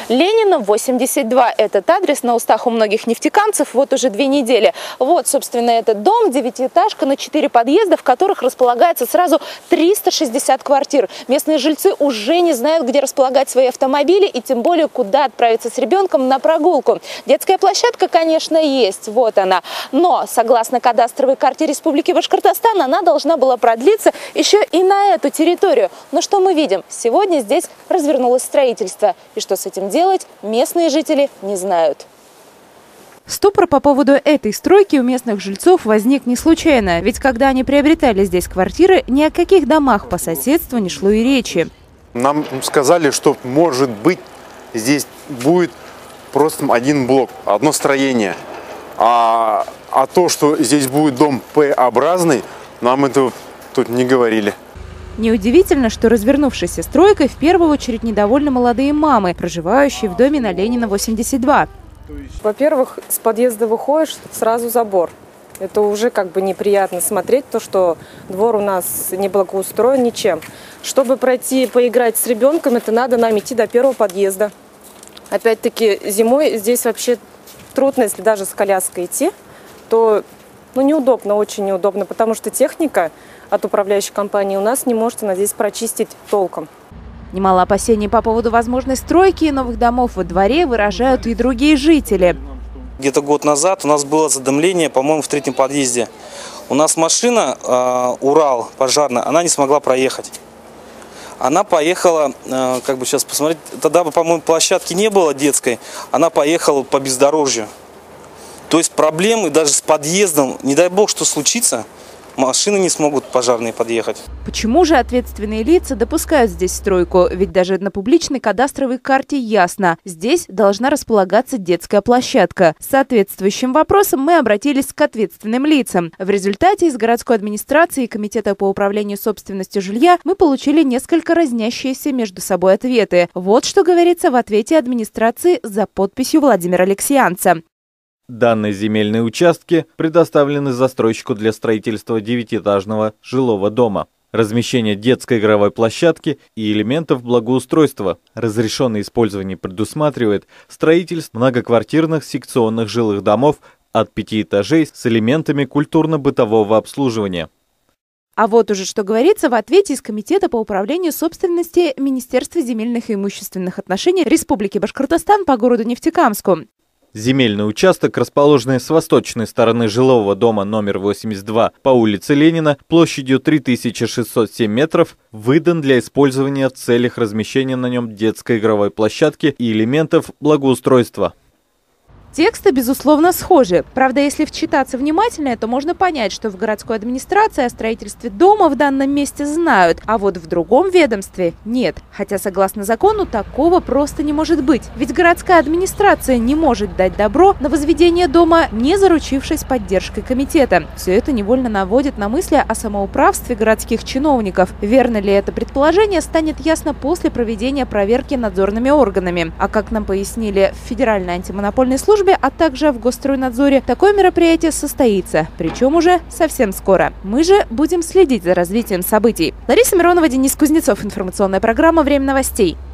Ленина, 82. Этот адрес на устах у многих нефтекамцев вот уже 2 недели. Вот, собственно, этот дом, 9-этажка на 4 подъезда, в которых располагается сразу 360 квартир. Местные жильцы уже не знают, где располагать свои автомобили и тем более, куда отправиться с ребенком на прогулку. Детская площадка, конечно, есть, вот она. Но, согласно кадастровой карте Республики Башкортостан, она должна была продлиться еще и на эту территорию. Но что мы видим? Сегодня здесь развернулось строительство. И что с этим делать, местные жители не знают. Ступор по поводу этой стройки у местных жильцов возник не случайно. Ведь когда они приобретали здесь квартиры, ни о каких домах по соседству не шло и речи. Нам сказали, что, может быть, здесь будет просто один блок, одно строение. А то, что здесь будет дом П-образный, нам этого тут не говорили. Неудивительно, что развернувшейся стройкой в первую очередь недовольны молодые мамы, проживающие в доме на Ленина, 82. Во-первых, с подъезда выходишь, сразу забор. Это уже как бы неприятно смотреть, то, что двор у нас не благоустроен ничем. Чтобы пройти, поиграть с ребенком, это надо нам идти до первого подъезда. Опять-таки, зимой здесь вообще трудно, если даже с коляской идти, то неудобно, очень неудобно, потому что техника от управляющей компании у нас не может она здесь прочистить толком. Немало опасений по поводу возможной стройки и новых домов во дворе выражают и другие жители. Где-то год назад у нас было задымление, по-моему, в 3-м подъезде. У нас машина «Урал» пожарная, она не смогла проехать. Она поехала, как бы сейчас посмотреть, тогда, по-моему, площадки не было детской, она поехала по бездорожью. То есть проблемы даже с подъездом, не дай бог, что случится, машины не смогут пожарные подъехать. Почему же ответственные лица допускают здесь стройку? Ведь даже на публичной кадастровой карте ясно, здесь должна располагаться детская площадка. С соответствующим вопросом мы обратились к ответственным лицам. В результате из городской администрации и комитета по управлению собственностью жилья мы получили несколько разнящиеся между собой ответы. Вот что говорится в ответе администрации за подписью Владимира Алексеянца. Данные земельные участки предоставлены застройщику для строительства 9-этажного жилого дома, размещения детской игровой площадки и элементов благоустройства. Разрешенное использование предусматривает строительство многоквартирных секционных жилых домов от 5 этажей с элементами культурно-бытового обслуживания. А вот уже что говорится в ответе из Комитета по управлению собственности Министерства земельных и имущественных отношений Республики Башкортостан по городу Нефтекамску. Земельный участок, расположенный с восточной стороны жилого дома номер 82 по улице Ленина, площадью 3607 метров, выдан для использования в целях размещения на нем детской игровой площадки и элементов благоустройства. Тексты, безусловно, схожи. Правда, если вчитаться внимательно, то можно понять, что в городской администрации о строительстве дома в данном месте знают, а вот в другом ведомстве нет. Хотя, согласно закону, такого просто не может быть. Ведь городская администрация не может дать добро на возведение дома, не заручившись поддержкой комитета. Все это невольно наводит на мысли о самоуправстве городских чиновников. Верно ли это предположение, станет ясно после проведения проверки надзорными органами. А как нам пояснили в Федеральной антимонопольной службе, а также в Госстройнадзоре, такое мероприятие состоится, причем уже совсем скоро. Мы же будем следить за развитием событий. Лариса Миронова, Денис Кузнецов. Информационная программа «Время новостей».